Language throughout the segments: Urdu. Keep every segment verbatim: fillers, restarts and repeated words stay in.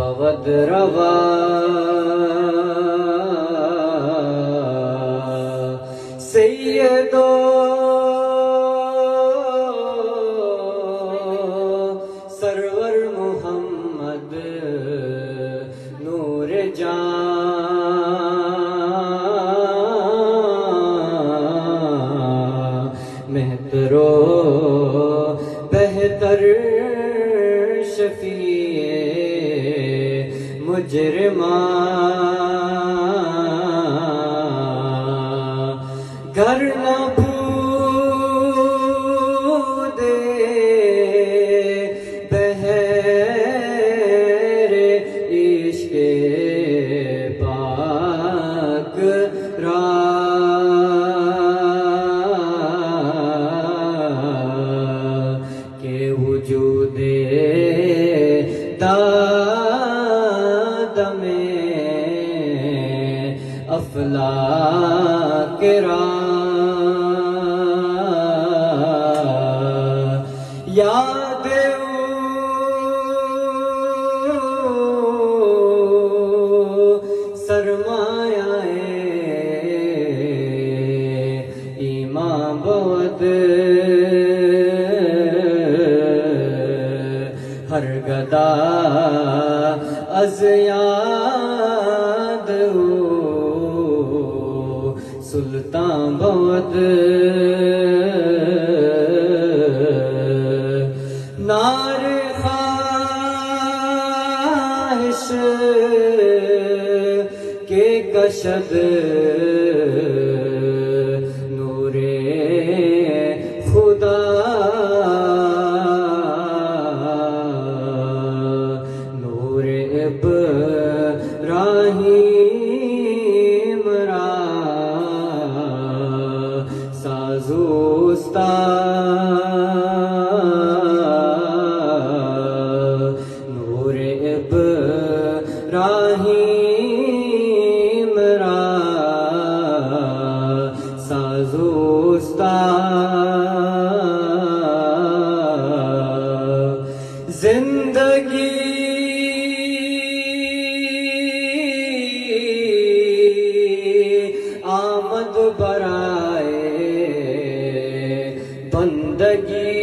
بود روا سیدو سرور محمد نور جان مہترو بہتر شفیع مجرمان گھر نہ بودے بہر عشق پاک را کہ وجود داد میں افلاک را یاد سرمایہ ایمان بود ہر گدا از یاد سلطان بود نار خواہش کے کشد نور خدا نور ابراہیم را سازوستا نور ابراہیم را سازوستا زندگی آمد برائے بندگی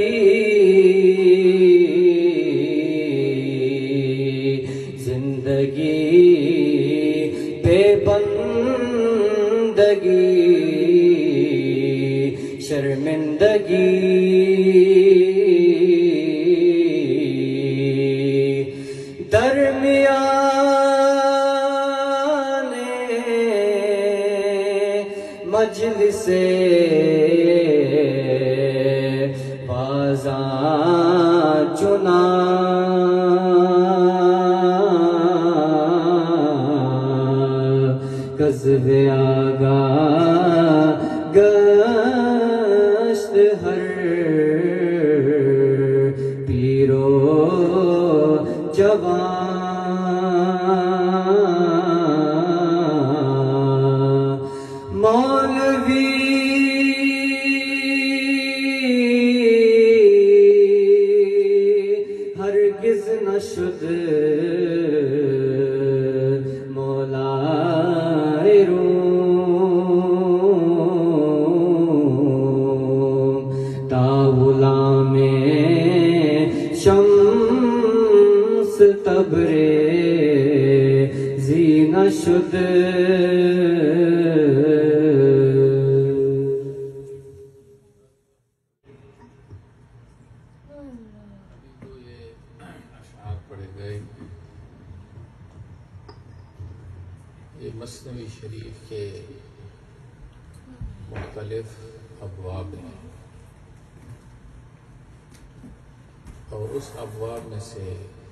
زندگی بے بندگی شرمندگی درمیان مجلس بازاں چنا قذف آگاہ گشت ہر پیرو جوان مولوی ہرگز نہ شد مولا روم تا غلام شمس تبریزی نہ شد یہ مثنوی شریف کے مختلف ابواب ہیں اور اس ابواب میں سے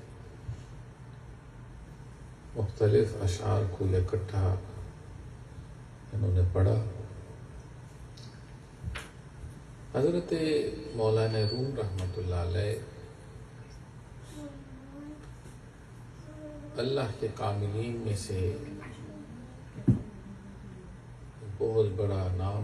مختلف اشعار کو اکٹھا انہوں نے پڑھا. حضرت مولانا روم رحمۃ اللہ علیہ اللہ کے کاملین میں سے بہت بڑا نام،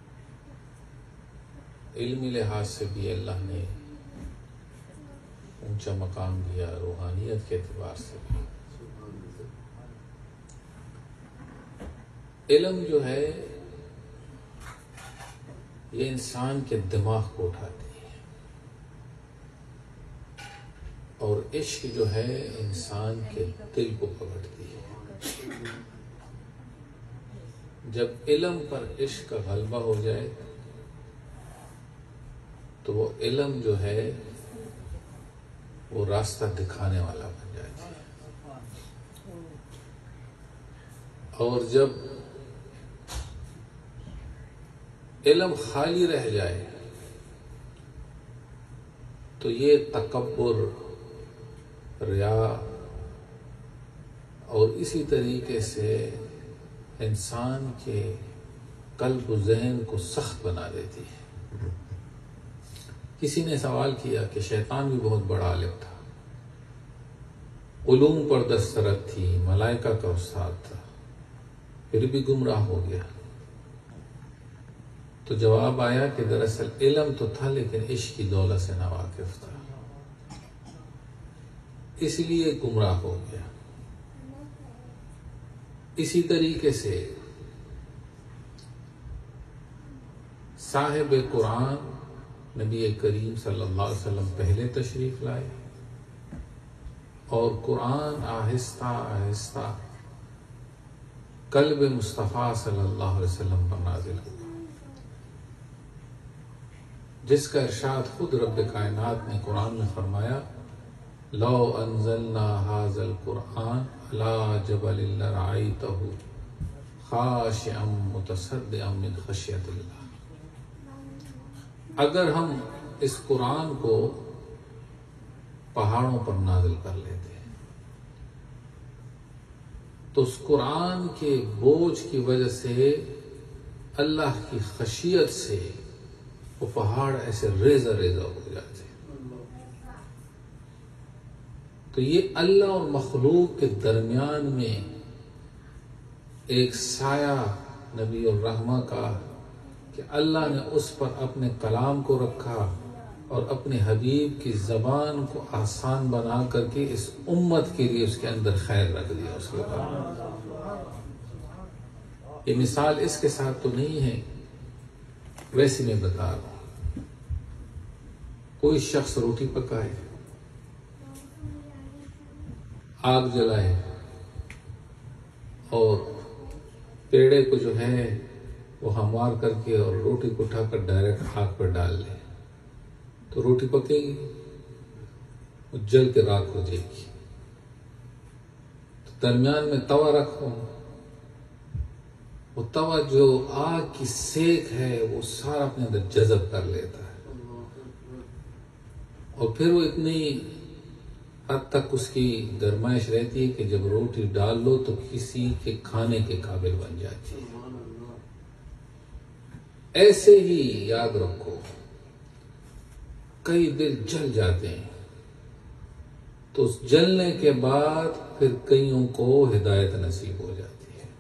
علمی لحاظ سے بھی اللہ نے اونچا مقام دیا روحانیت کے اعتبار سے بھی۔ علم جو ہے یہ انسان کے دماغ کو اٹھاتی ہے، اور عشق جو ہے انسان کے دل کو پکڑتی ہے۔ جب علم پر عشق کا غلبہ ہو جائے تو وہ علم جو ہے وہ راستہ دکھانے والا بن جاتی ہے، اور جب علم خالی رہ جائے تو یہ تکبر، ریا اور اسی طریقے سے انسان کے قلب و ذہن کو سخت بنا دیتی ہے۔ کسی نے سوال کیا کہ شیطان بھی بہت بڑا عالم تھا، علوم پر دسترت تھی، ملائکہ کا استاد تھا، پھر بھی گمراہ ہو گیا۔ تو جواب آیا کہ دراصل علم تو تھا لیکن عشق کی دولت سے ناواقف تھا، اس لیے گمراہ ہو گیا۔ اسی طریقے سے صاحب قرآن نبی کریم صلی اللہ علیہ وسلم پہلے تشریف لائے، اور قرآن آہستہ آہستہ قلب مصطفیٰ صلی اللہ علیہ وسلم پر نازل ہوا، جس کا ارشاد خود رب کائنات نے قرآن میں فرمایا، لو انزلنا هذا القرآن على جبل لرأيته خاشعا متصدعا من خشیۃ اللہ۔ اگر ہم اس قرآن کو پہاڑوں پر نازل کر لیتے تو اس قرآن کے بوجھ کی وجہ سے اللہ کی خشیت سے وہ پہاڑ ایسے ریزہ ریزہ ہو جاتے۔ تو یہ اللہ اور مخلوق کے درمیان میں ایک سایہ نبی الرحمہ کا کہ اللہ نے اس پر اپنے کلام کو رکھا اور اپنے حبیب کی زبان کو آسان بنا کر کے اس امت کے لیے اس کے اندر خیر رکھ دیا۔ اس کے بعد یہ مثال اس کے ساتھ تو نہیں ہے، ویسے میں بتا رہا ہوں، کوئی شخص روٹی پکائے، آگ جلائے اور پیڑے کو جو ہے وہ ہموار کر کے اور روٹی کو اٹھا کر ڈائریکٹ آگ پر ڈال لے تو روٹی پکے گی، وہ جل کے راکھ ہو جائے گی۔ تو درمیان میں توا رکھو، وہ توا جو آگ کی سیک ہے وہ سارا اپنے اندر جذب کر لیتا ہے، اور پھر وہ اتنی حد تک اس کی گرمائش رہتی ہے کہ جب روٹی ڈال لو تو کسی کے کھانے کے قابل بن جاتی ہے۔ ایسے ہی یاد رکھو کئی دل جل جاتے ہیں تو اس جلنے کے بعد پھر کئیوں کو ہدایت نصیب ہو جاتی ہے،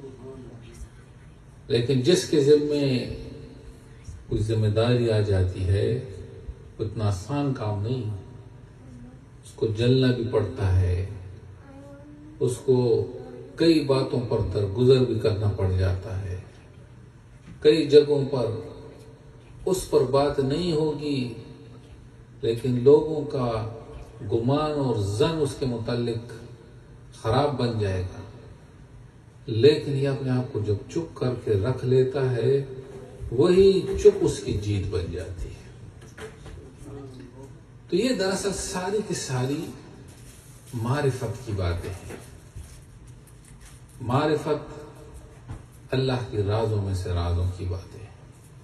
لیکن جس کے ذمے کوئی ذمہ داری آ جاتی ہے اتنا آسان کام نہیں، اس کو جلنا بھی پڑتا ہے، اس کو کئی باتوں پر درگزر بھی کرنا پڑ جاتا ہے، کئی جگہوں پر اس پر بات نہیں ہوگی لیکن لوگوں کا گمان اور ظن اس کے متعلق خراب بن جائے گا، لیکن یہ اپنے آپ کو جب چپ کر کے رکھ لیتا ہے وہی چپ اس کی جیت بن جاتی ہے۔ تو یہ دراصل ساری کی ساری معرفت کی باتیں ہیں۔ معرفت اللہ کی رازوں میں سے رازوں کی باتیں ہیں۔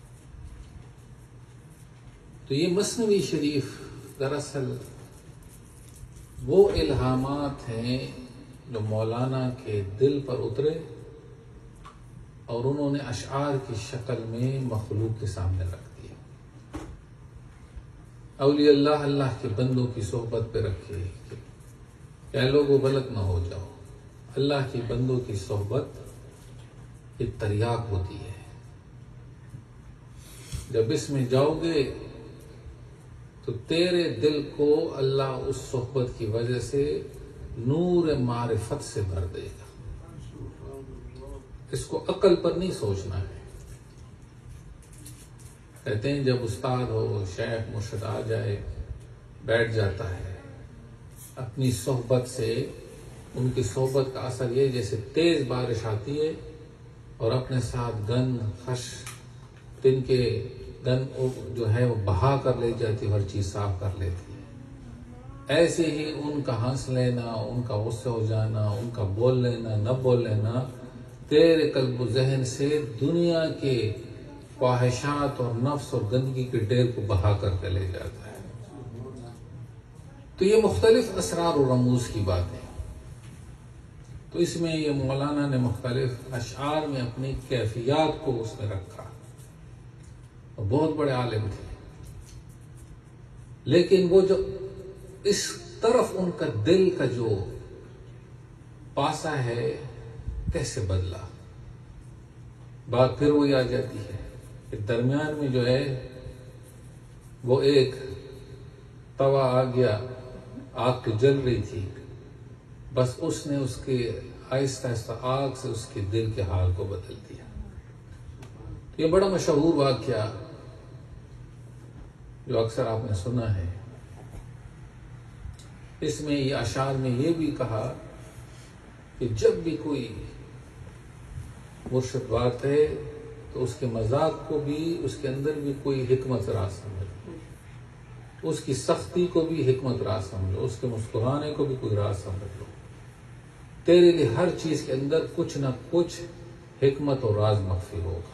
تو یہ مثنوی شریف دراصل وہ الہامات ہیں جو مولانا کے دل پر اترے اور انہوں نے اشعار کی شکل میں مخلوق کے سامنے رکھ دیا۔ اولیاء اللہ اللہ کے بندوں کی صحبت پہ رکھے کہ اے لوگوں غلط نہ ہو جاؤ، اللہ کی بندوں کی صحبت یہ تریاق ہوتی ہے، جب اس میں جاؤ گے تو تیرے دل کو اللہ اس صحبت کی وجہ سے نور معرفت سے بھر دے گا. اس کو عقل پر نہیں سوچنا ہے. کہتے ہیں جب استاد ہو، شیخ مرشد آ جائے، بیٹھ جاتا ہے، اپنی صحبت سے، ان کی صحبت کا اثر یہ جیسے تیز بارش آتی ہے اور اپنے ساتھ گند خش تن کے گند جو ہے وہ بہا کر لے جاتی، ہر چیز صاف کر لیتی ہے. ایسے ہی ان کا ہنس لینا، ان کا غصے ہو جانا، ان کا بول لینا نہ بول لینا تیرے قلب و ذہن سے دنیا کے خواہشات اور نفس اور گندگی کے ڈھیر کو بہا کر کے لے جاتا ہے. تو یہ مختلف اسرار و رموز کی بات ہے. تو اس میں یہ مولانا نے مختلف اشعار میں اپنی کیفیات کو اس میں رکھا. اور بہت بڑے عالم تھے، لیکن وہ جو اس طرف ان کا دل کا جو پاسا ہے کیسے بدلا. بات پھر وہی آ جاتی ہے کہ درمیان میں جو ہے وہ ایک توا آ گیا، آگ تو جل رہی تھی، بس اس نے اس کے آہستہ آہستہ آگ سے اس کے دل کے حال کو بدل دیا. یہ بڑا مشہور واقعہ جو اکثر آپ نے سنا ہے. اس میں یہ اشعار میں یہ بھی کہا کہ جب بھی کوئی مرشد بات ہے تو اس کے مذاق کو بھی، اس کے اندر بھی کوئی حکمت راز سمجھ لو، اس کی سختی کو بھی حکمت راز سمجھ لو، اس کے مسکرانے کو بھی کوئی راز سمجھ لو. تیرے لیے ہر چیز کے اندر کچھ نہ کچھ حکمت اور راز مخفی ہوگا.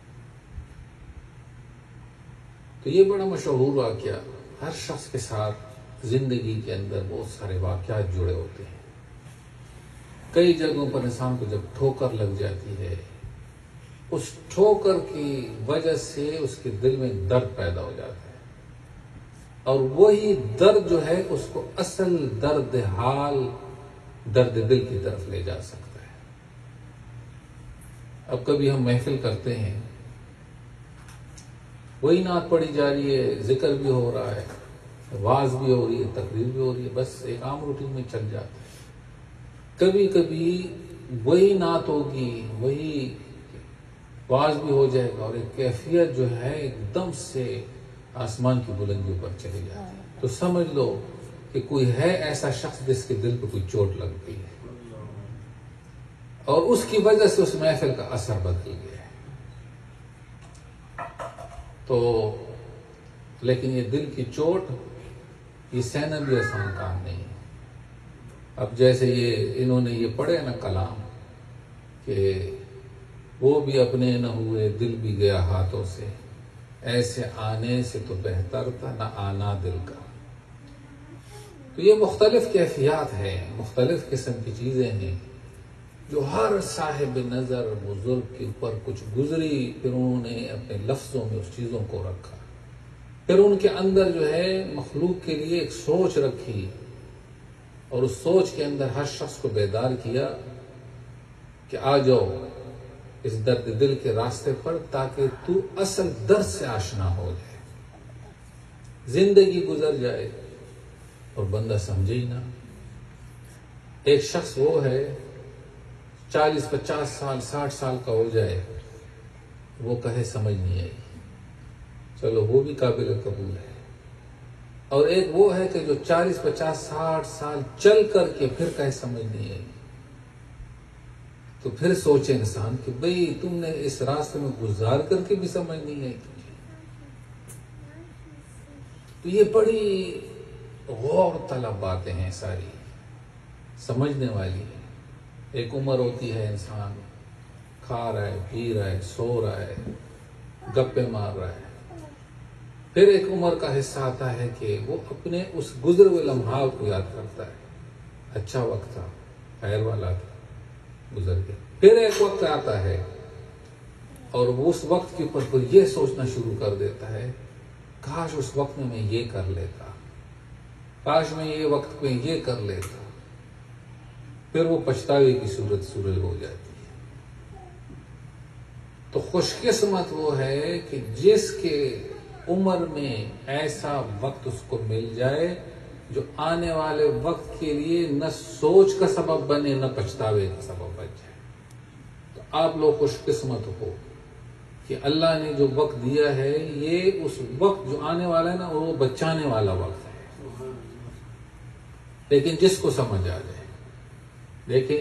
تو یہ بڑا مشہور واقعہ. ہر شخص کے ساتھ زندگی کے اندر بہت سارے واقعات جڑے ہوتے ہیں. کئی جگہوں پر انسان کو جب ٹھوکر لگ جاتی ہے، اس ٹھوکر کی وجہ سے اس کے دل میں درد پیدا ہو جاتا ہے، اور وہی درد جو ہے اس کو اصل درد حال، درد دل کی طرف لے جا سکتا ہے. اب کبھی ہم محفل کرتے ہیں، وہی نعت پڑھی جا رہی ہے، ذکر بھی ہو رہا ہے، واز بھی ہو رہی ہے، تقریر بھی ہو رہی ہے، بس ایک عام روٹین میں چل جاتا ہے. کبھی کبھی وہی نعت ہوگی، وہی واز بھی ہو جائے گا، اور ایک کیفیت جو ہے ایک دم سے آسمان کی بلندیوں پر چلی جاتی ہے. تو سمجھ لو کہ کوئی ہے ایسا شخص جس کے دل پہ کوئی چوٹ لگ گئی ہے، اور اس کی وجہ سے اس محفل کا اثر بدل گیا ہے. تو لیکن یہ دل کی چوٹ، یہ سہنا بھی آسان کام نہیں ہے. اب جیسے یہ انہوں نے یہ پڑھے نا کلام کہ وہ بھی اپنے نہ ہوئے، دل بھی گیا ہاتھوں سے، ایسے آنے سے تو بہتر تھا نہ آنا دل کا. تو یہ مختلف کیفیات ہیں، مختلف قسم کی چیزیں ہیں جو ہر صاحب نظر بزرگ کے اوپر کچھ گزری، پھر انہوں نے اپنے لفظوں میں اس چیزوں کو رکھا. پھر ان کے اندر جو ہے مخلوق کے لیے ایک سوچ رکھی، اور اس سوچ کے اندر ہر شخص کو بیدار کیا کہ آ جاؤ اس درد دل کے راستے پر، تاکہ تو اصل درد سے آشنا ہو جائے. زندگی گزر جائے اور بندہ سمجھے ہی نہ. ایک شخص وہ ہے چالیس پچاس سال ساٹھ سال کا ہو جائے، وہ کہے سمجھ نہیں آئی، چلو وہ بھی قابل قبول ہے. اور ایک وہ ہے کہ جو چالیس پچاس ساٹھ سال چل کر کے پھر کہے سمجھ نہیں آئی. تو پھر سوچے انسان کہ بھئی تم نے اس راستے میں گزار کر کے بھی سمجھ نہیں آئی تجھے. تو یہ بڑی غور طلب باتیں ہیں، ساری سمجھنے والی ہے. ایک عمر ہوتی ہے انسان کھا رہا ہے، پی رہا ہے، سو رہا ہے، گپے مار رہا ہے. پھر ایک عمر کا حصہ آتا ہے کہ وہ اپنے اس گزرے ہوئے لمحات کو یاد کرتا ہے، اچھا وقت تھا، خیر والا تھا، گزر گیا. پھر ایک وقت آتا ہے اور وہ اس وقت کے اوپر کوئی یہ سوچنا شروع کر دیتا ہے، کاش اس وقت میں میں یہ کر لیتا، کاش میں یہ وقت میں یہ کر لیتا. پھر وہ پچھتاوے کی صورت صورت ہو جاتی ہے. تو خوش قسمت وہ ہے کہ جس کے عمر میں ایسا وقت اس کو مل جائے جو آنے والے وقت کے لیے نہ سوچ کا سبب بنے نہ پچھتاوے کا سبب بن جائے. تو آپ لوگ خوش قسمت ہو کہ اللہ نے جو وقت دیا ہے یہ اس وقت جو آنے والا ہے نا وہ بچانے والا وقت ہے، لیکن جس کو سمجھ آ جائے. دیکھیں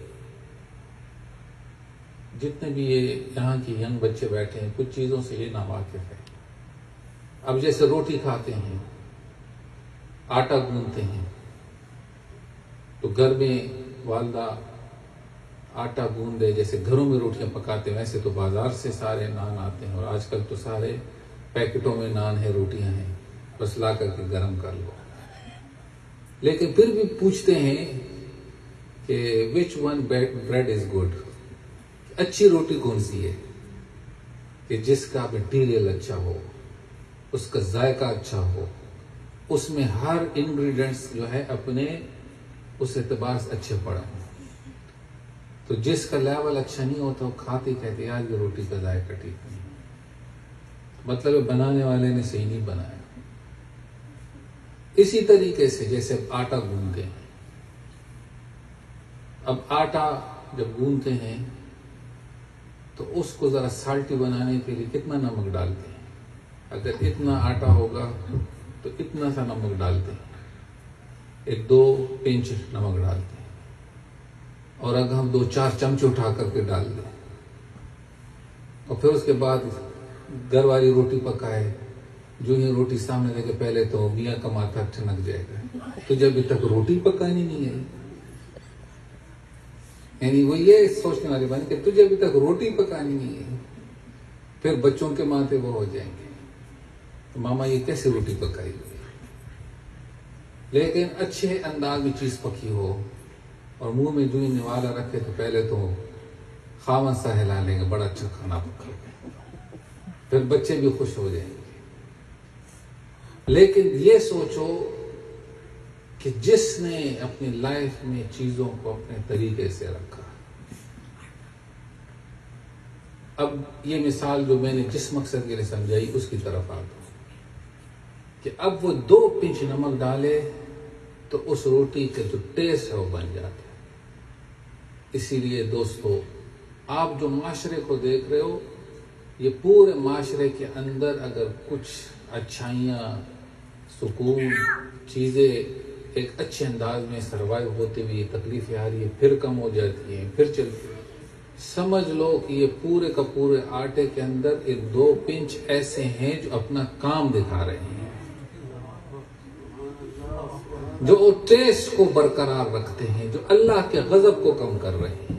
جتنے بھی یہ یہاں کے ینگ بچے بیٹھے ہیں کچھ چیزوں سے یہ ناواقف ہے. اب جیسے روٹی کھاتے ہیں، آٹا گوندتے ہیں، تو گھر میں والدہ آٹا گوندے جیسے گھروں میں روٹیاں پکاتے ہیں ویسے تو بازار سے سارے نان آتے ہیں، اور آج کل تو سارے پیکٹوں میں نان ہے، روٹیاں ہیں، بس لا کر کے گرم کر لو. لیکن پھر بھی پوچھتے ہیں کہ which one bread is good, اچھی روٹی کون سی ہے کہ جس کا مٹیریل اچھا ہو، اس کا ذائقہ اچھا ہو، اس میں ہر انگریڈینٹس جو ہے اپنے اس اعتبار سے اچھے پڑے ہیں. تو جس کا لیول اچھا نہیں ہوتا وہ کھاتے کہتے یار یہ روٹی کا ذائقہ ٹھیک نہیں، مطلب بنانے والے نے صحیح نہیں بنایا. اسی طریقے سے جیسے آٹا گوندتے ہیں، اب آٹا جب گوندتے ہیں تو اس کو ذرا سالٹی بنانے کے لیے کتنا نمک ڈالتے ہیں. اگر اتنا آٹا ہوگا تو اتنا سا نمک ڈالتے ہیں، ایک دو پنچ نمک ڈالتے ہیں. اور اگر ہم دو چار چمچے اٹھا کر کے ڈال دیں اور پھر اس کے بعد گھر والی روٹی پکائے، جو یہ روٹی سامنے لے کے پہلے تو میاں کا ماتھا ٹھنک جائے گا، تو جب ابھی تک روٹی پکانی نہیں ہے، یعنی وہ یہ سوچنے والی بات کہ تجھے ابھی تک روٹی پکانی نہیں ہے، پھر بچوں کے ماتھے وہ ہو جائیں گے تو ماما یہ کیسے روٹی پکائی ہوئی. لیکن اچھے انداز میں چیز پکی ہو اور منہ میں جو ہی نوالا رکھے تو پہلے تو خاون سا ہلا لیں گے بڑا اچھا کھانا پکا، پھر بچے بھی خوش ہو جائیں گے. لیکن یہ سوچو کہ جس نے اپنی لائف میں چیزوں کو اپنے طریقے سے رکھا. اب یہ مثال جو میں نے جس مقصد کے لیے سمجھائی اس کی طرف آتا ہوں کہ اب وہ دو پنچ نمک ڈالے تو اس روٹی کا جو ٹیسٹ ہے وہ بن جاتا ہے. اسی لیے دوستو آپ جو معاشرے کو دیکھ رہے ہو یہ پورے معاشرے کے اندر اگر کچھ اچھائیاں، سکون، چیزیں ایک اچھے انداز میں سروائیو ہوتے ہوئے یہ تکلیفیں آ رہی ہے پھر کم ہو جاتی ہیں پھر چلتی ہیں، سمجھ لو کہ یہ پورے کا پورے آٹے کے اندر ایک دو پنچ ایسے ہیں جو اپنا کام دکھا رہے ہیں، جو ٹیسٹ کو برقرار رکھتے ہیں، جو اللہ کے غضب کو کم کر رہے ہیں.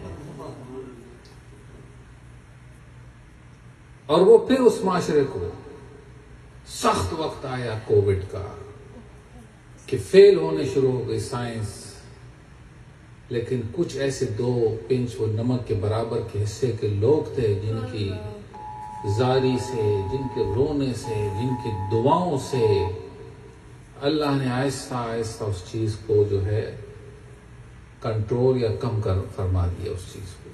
اور وہ پھر اس معاشرے کو سخت وقت آیا کووڈ کا کہ فیل ہونے شروع ہو گئی سائنس، لیکن کچھ ایسے دو پنچ وہ نمک کے برابر کے حصے کے لوگ تھے جن کی زاری سے، جن کے رونے سے، جن کی دعاؤں سے اللہ نے آہستہ آہستہ اس چیز کو جو ہے کنٹرول یا کم کر فرما دیا اس چیز کو.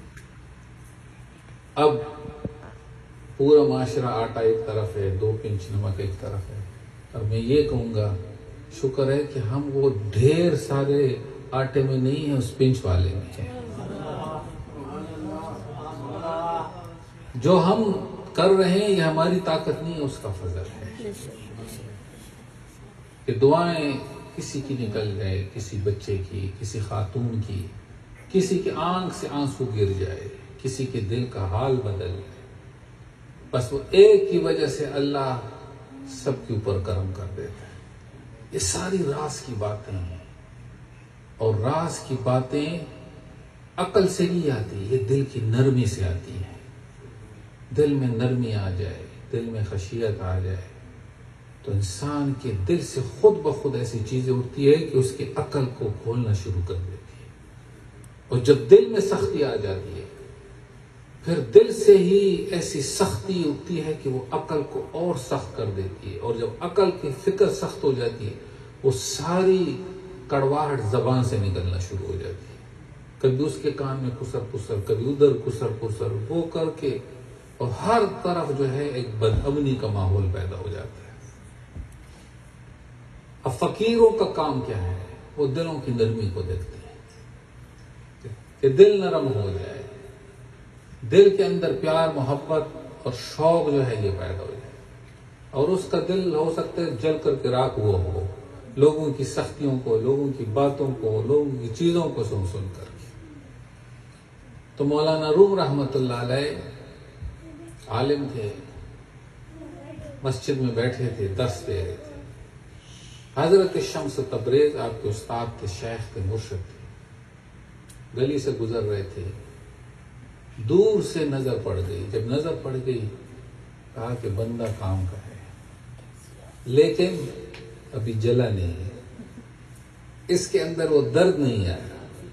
اب پورا معاشرہ آٹا ایک طرف ہے، دو پنچ نمک ایک طرف ہے، اور میں یہ کہوں گا شکر ہے کہ ہم وہ ڈھیر سارے آٹے میں نہیں ہیں، اس پنچ والے میں ہیں. جو ہم کر رہے ہیں یہ ہماری طاقت نہیں ہے، اس کا فضل ہے کہ دعائیں کسی کی نکل گئے، کسی بچے کی، کسی خاتون کی، کسی کی آنکھ سے آنسو گر جائے، کسی کے دل کا حال بدل جائے، بس وہ ایک کی وجہ سے اللہ سب کے اوپر کرم کر دیتا ہے. یہ ساری راز کی باتیں ہیں، اور راز کی باتیں عقل سے نہیں آتی، یہ دل کی نرمی سے آتی ہیں. دل میں نرمی آ جائے، دل میں خشیت آ جائے تو انسان کے دل سے خود بخود ایسی چیزیں اٹھتی ہے کہ اس کی عقل کو کھولنا شروع کر دیتی ہے. اور جب دل میں سختی آ جاتی ہے پھر دل سے ہی ایسی سختی اٹھتی ہے کہ وہ عقل کو اور سخت کر دیتی ہے، اور جب عقل کی فکر سخت ہو جاتی ہے وہ ساری کڑواہٹ زبان سے نکلنا شروع ہو جاتی ہے. کبھی اس کے کان میں کسر پسر، کبھی ادھر کسر پسر، وہ کر کے، اور ہر طرف جو ہے ایک بدامنی کا ماحول پیدا ہو جاتا ہے. فقیروں کا کام کیا ہے؟ وہ دلوں کی نرمی کو دیکھتے ہیں کہ دل نرم ہو جائے، دل کے اندر پیار محبت اور شوق جو ہے یہ پیدا ہو جائے، اور اس کا دل ہو سکتا ہے جل کر کے راکھ ہوا ہو لوگوں کی سختیوں کو، لوگوں کی باتوں کو، لوگوں کی چیزوں کو سن سن کر. تو مولانا روم رحمت اللہ علیہ عالم تھے، مسجد میں بیٹھے تھے، درس دے رہے تھے. حضرت شمس تبریز آپ کے استاد تھے، شیخ تھے، مرشد تھے. گلی سے گزر رہے تھے، دور سے نظر پڑ گئی. جب نظر پڑ گئی کہا کہ بندہ کام کا ہے لیکن ابھی جلا نہیں ہے، اس کے اندر وہ درد نہیں آیا.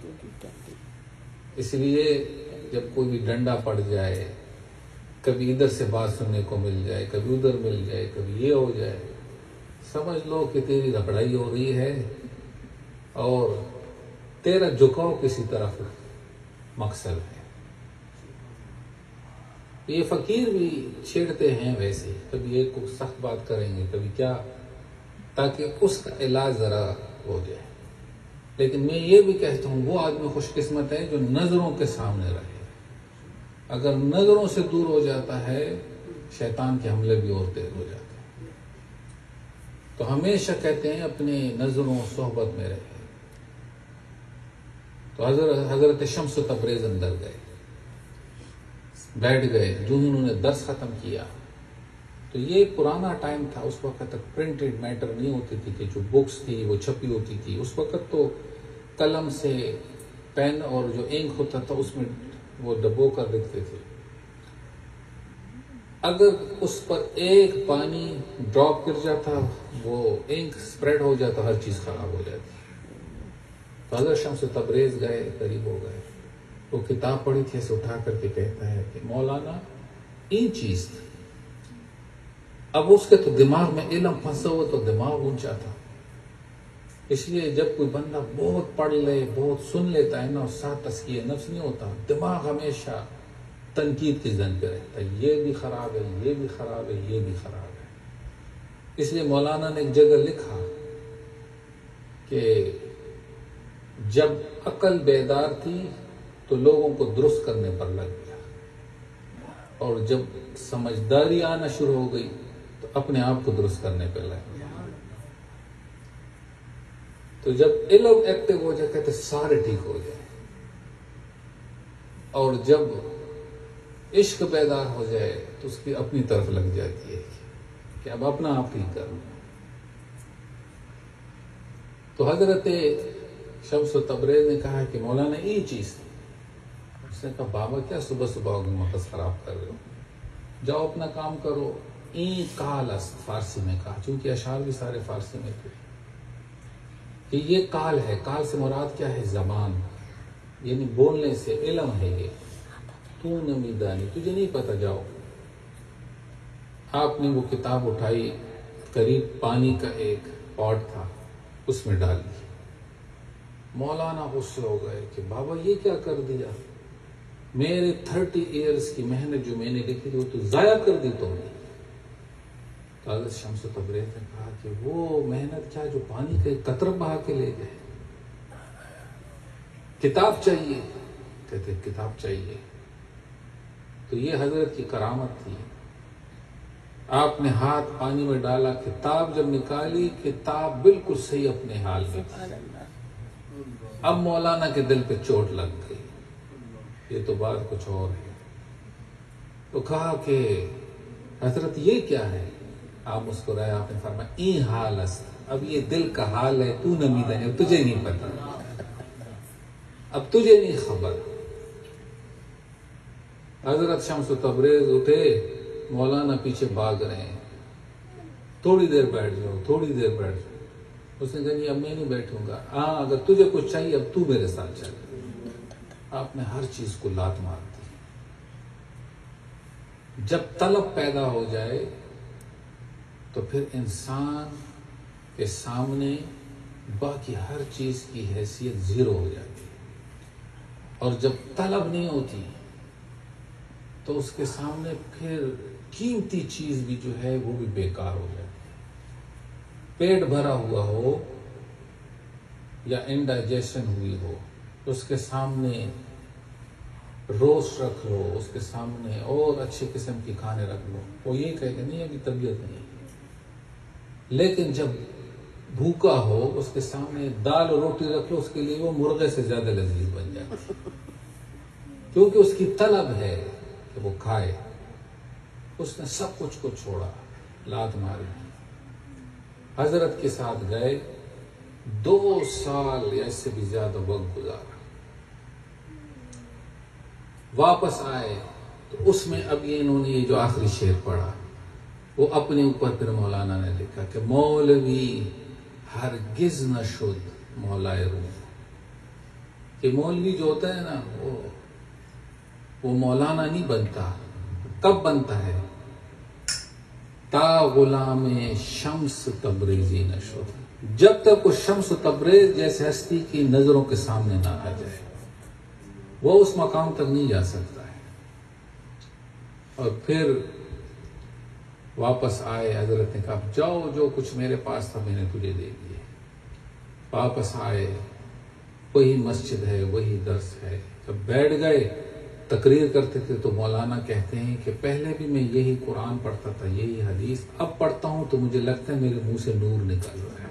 اس لیے جب کوئی بھی ڈنڈا پڑ جائے، کبھی ادھر سے بات سننے کو مل جائے، کبھی ادھر مل جائے، کبھی یہ ہو جائے، سمجھ لو کہ تیری رگڑائی ہو رہی ہے اور تیرا جھکاؤ کسی طرف مقصد ہے. یہ فقیر بھی چھیڑتے ہیں ویسے، کبھی ایک کو سخت بات کریں گے، کبھی کیا، تاکہ اس کا علاج ذرا ہو جائے. لیکن میں یہ بھی کہتا ہوں وہ آدمی خوش قسمت ہے جو نظروں کے سامنے رہے. اگر نظروں سے دور ہو جاتا ہے شیطان کے حملے بھی اور تیز ہو جاتے ہیں. تو ہمیشہ کہتے ہیں اپنی نظروں صحبت میں رہے. تو حضرت حضرت شمس تبریز اندر گئے، بیٹھ گئے. جو انہوں نے درس ختم کیا، تو یہ پرانا ٹائم تھا، اس وقت تک پرنٹڈ میٹر نہیں ہوتی تھی کہ جو بکس تھی وہ چھپی ہوتی تھی. اس وقت تو قلم سے پین اور جو انک ہوتا تھا اس میں وہ ڈبو کر لکھتے تھے. اگر اس پر ایک پانی ڈراپ گر جاتا وہ انک سپریڈ ہو جاتا، ہر چیز خراب ہو جاتی. تو حضرت شمس تبریز گئے، قریب ہو گئے. وہ کتاب پڑھی تھی، اسے اٹھا کر کے کہتا ہے کہ مولانا این چیز تھی. اب اس کے تو دماغ میں علم پھنسا ہوا تو دماغ اونچا تھا. اس لیے جب کوئی بندہ بہت پڑھ لے، بہت سن لیتا ہے نا، اور ساتھ تزکیہ نفس نہیں ہوتا، دماغ ہمیشہ تنقید کی زن پہ رہتا ہے. یہ بھی خراب ہے، یہ بھی خراب ہے، یہ بھی خراب ہے. اس لیے مولانا نے ایک جگہ لکھا کہ جب عقل بیدار تھی تو لوگوں کو درست کرنے پر لگ گیا، اور جب سمجھداری آنا شروع ہو گئی تو اپنے آپ کو درست کرنے پہ لگ گیا. تو جب علم ایکٹیو ہو جائے کہتے سارے ٹھیک ہو جائے، اور جب عشق بیدار ہو جائے تو اس کی اپنی طرف لگ جاتی ہے کہ اب اپنا آپ ٹھیک کرنا. تو حضرت شمس تبریز نے کہا کہ مولانا یہ چیز تھی. اس نے کہا بابا کیا صبح صبح مقصد خراب کر رہے ہو، جاؤ اپنا کام کرو. این کال است فارسی میں کہا، چونکہ اشعار بھی سارے فارسی میں تھے، کہ یہ کال ہے. کال سے مراد کیا ہے؟ زبان، یعنی بولنے سے علم ہے. یہ تو نمیدانی، تجھے نہیں پتا، جاؤ. آپ نے وہ کتاب اٹھائی، قریب پانی کا ایک پاٹ تھا، اس میں ڈال دی. مولانا غصے ہو گئے کہ بابا یہ کیا کر دیا، میرے تھرٹی ایئرز کی محنت جو میں نے لکھی تھی وہ تو ضائع کر دی تم نے. تو حضرت شمس تبریز نے کہا کہ وہ محنت کیا جو پانی کا ایک قطرہ بہا کے لے گئے. کتاب چاہیے، کہتے کتاب چاہیے. تو یہ حضرت کی کرامت تھی. آپ نے ہاتھ پانی میں ڈالا، کتاب جب نکالی، کتاب بالکل صحیح اپنے حال میں تھی. اب مولانا کے دل پہ چوٹ لگ گئی، یہ تو بات کچھ اور ہے. تو کہا کہ حضرت یہ کیا ہے؟ آپ مسکرائے، آپ نے فرمایا این حال است. اب یہ دل کا حال ہے، تو نمیدہ ہے، تجھے نہیں پتا، اب تجھے نہیں خبر. حضرت شمس تبریز اٹھے، مولانا پیچھے بھاگ رہے ہیں. تھوڑی دیر بیٹھ جاؤ، تھوڑی دیر بیٹھ جاؤ. اس نے کہا نہیں اب میں نہیں بیٹھوں گا. ہاں اگر تجھے کچھ چاہیے اب تو میرے ساتھ چل. آپ نے ہر چیز کو لات مار دی. جب طلب پیدا ہو جائے تو پھر انسان کے سامنے باقی ہر چیز کی حیثیت زیرو ہو جاتی ہے، اور جب طلب نہیں ہوتی تو اس کے سامنے پھر قیمتی چیز بھی جو ہے وہ بھی بیکار ہو جاتی ہے. پیٹ بھرا ہوا ہو یا انڈائجیشن ہوئی ہو تو اس کے سامنے روسٹ رکھ لو، اس کے سامنے اور اچھے قسم کی کھانے رکھ لو، وہ یہ کہے کہ نہیں ابھی طبیعت نہیں. لیکن جب بھوکا ہو اس کے سامنے دال اور روٹی رکھ لو، اس کے لیے وہ مرغے سے زیادہ لذیذ بن جائے، کیونکہ اس کی طلب ہے کہ وہ کھائے. اس نے سب کچھ کو چھوڑا، لات ماری، حضرت کے ساتھ گئے، دو سال یا اس سے بھی زیادہ وقت گزارا. واپس آئے تو اس میں اب یہ انہوں نے یہ جو آخری شعر پڑھا وہ اپنے اوپر پھر مولانا نے لکھا کہ مولوی ہرگز نہ شد مولائے روم. کہ مولوی جو ہوتا ہے نا وہ وہ مولانا نہیں بنتا. کب بنتا ہے؟ تا غلام شمس تبریزی نہ شد، جب تک وہ شمس تبریز جیسے ہستی کی نظروں کے سامنے نہ آ جائے وہ اس مقام تک نہیں جا سکتا ہے. اور پھر واپس آئے، حضرت نے کہا جاؤ جو کچھ میرے پاس تھا میں نے تجھے دے دیے. واپس آئے، وہی مسجد ہے، وہی درس ہے. جب بیٹھ گئے تقریر کرتے تھے تو مولانا کہتے ہیں کہ پہلے بھی میں یہی قرآن پڑھتا تھا، یہی حدیث، اب پڑھتا ہوں تو مجھے لگتا ہے میرے منہ سے نور نکل رہا ہے.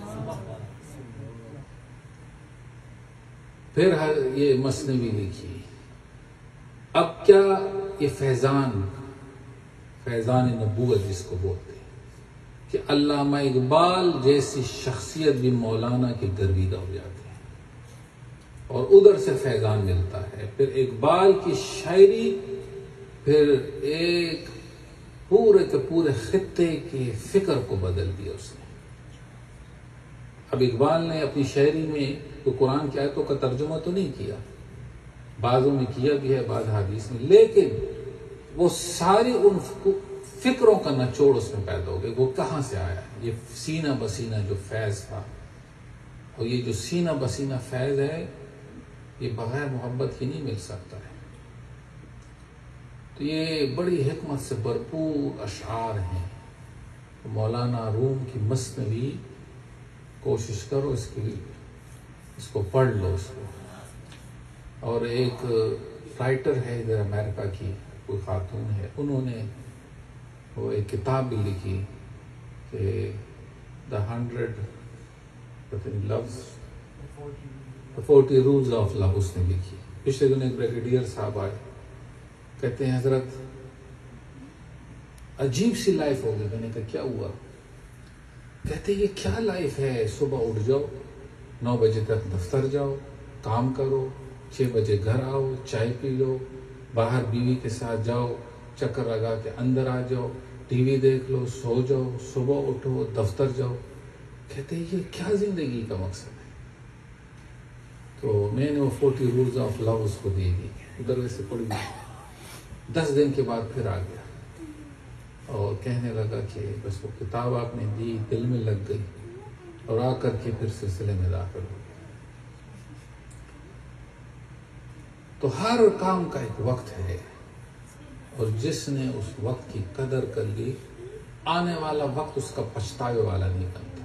پھر یہ مثنوی لکھی. اب کیا یہ فیضان فیضان نبوت جس کو بولتے ہیں کہ علامہ اقبال جیسی شخصیت بھی مولانا کے گرویدہ ہو جاتے ہیں اور ادھر سے فیضان ملتا ہے. پھر اقبال کی شاعری پھر ایک پورے کے پورے خطے کے فکر کو بدل دیا اس نے. اب اقبال نے اپنی شاعری میں تو قرآن کی آیتوں کا ترجمہ تو نہیں کیا، بعضوں میں کیا بھی ہے، بعض حدیث میں، لیکن وہ ساری ان فکروں کا نچوڑ اس میں پیدا ہو گئی. وہ کہاں سے آیا؟ یہ سینہ بسینہ جو فیض تھا، اور یہ جو سینہ بسینہ فیض ہے یہ بغیر محبت کی نہیں مل سکتا ہے. تو یہ بڑی حکمت سے بھرپور اشعار ہیں. مولانا روم کی مثنوی کوشش کرو اس کی، اس کو پڑھ لو اس کو. اور ایک رائٹر ہے ادھر امریکہ کی کوئی خاتون ہے، انہوں نے وہ ایک کتاب بھی لکھی کہ دا ہنڈریڈ لفظ فورٹی رولز آف لو اس نے لکھی. پچھلے دن ایک بریگیڈیئر صاحب آئے، کہتے ہیں حضرت عجیب سی لائف ہو گئی. میں نے کہا کیا ہوا؟ کہتے یہ کیا لائف ہے، صبح اٹھ جاؤ، نو بجے تک دفتر جاؤ، کام کرو، چھ بجے گھر آؤ، چائے پی لو، باہر بیوی کے ساتھ جاؤ، چکر لگا کے اندر آ جاؤ، ٹی وی دیکھ لو، سو جاؤ، صبح اٹھو، دفتر جاؤ. کہتے یہ کیا زندگی کا مقصد ہے؟ تو میں نے وہ فورٹی رولز آف لو اس کو دے دی. ادھر ویسے پڑھی، دس دن کے بعد پھر آ گیا اور کہنے لگا کہ بس وہ کتاب آپ نے دی، دل میں لگ گئی، اور آ کر کے پھر سلسلے میں داخل ہو گیا. تو ہر کام کا ایک وقت ہے، اور جس نے اس وقت کی قدر کر لی آنے والا وقت اس کا پچھتاوے والا نہیں بنتا.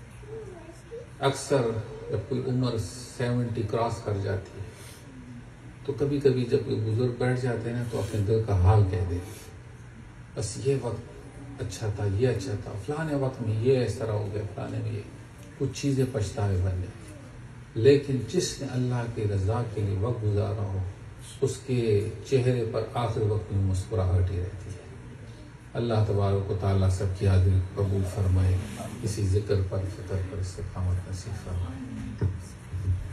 اکثر جب کوئی عمر سیونٹی کراس کر جاتی ہے تو کبھی کبھی جب کوئی بزرگ بیٹھ جاتے ہیں نا تو اپنے دل کا حال کہہ دے، بس یہ وقت اچھا تھا، یہ اچھا تھا، فلانے وقت میں یہ اس طرح ہو گیا، فلانے میں یہ، کچھ چیزیں پچھتاوے بن جاتی. لیکن جس نے اللہ کی رضا کے لیے وقت گزارا ہو اس کے چہرے پر آخر وقت میں مسکراہٹ ہی رہتی ہے. اللہ تبارک و تعالیٰ سب کی حاضری قبول فرمائے، اسی ذکر پر فکر پر استقامت نصیب فرمائے.